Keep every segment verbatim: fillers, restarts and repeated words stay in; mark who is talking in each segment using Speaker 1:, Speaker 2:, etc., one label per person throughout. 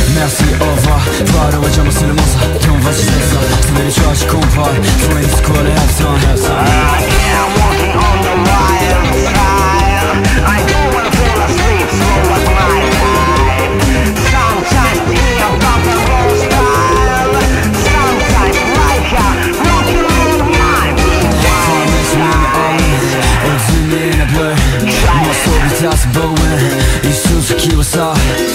Speaker 1: Merci, au revoir. Voir le watch, c'est le monstre. Ton va se laisser ça. C'est mes choix, je comprends. Faut une squad et have some, have some.
Speaker 2: I am walking on the wild side. I don't wanna fall asleep, slow as my life. Sometimes in a rock and roll style. Sometimes like a rock and roll night.
Speaker 1: Au-dessus de bleu. Morceau de tasse Bowen. Il sous qui was ça.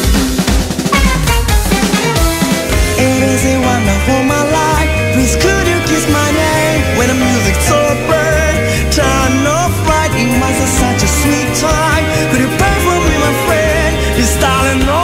Speaker 3: Easy one for my life. Please could you kiss my name when the music's so bright? Turn off right, it was a, such a sweet time. Could you pray for me, my friend? You're styling on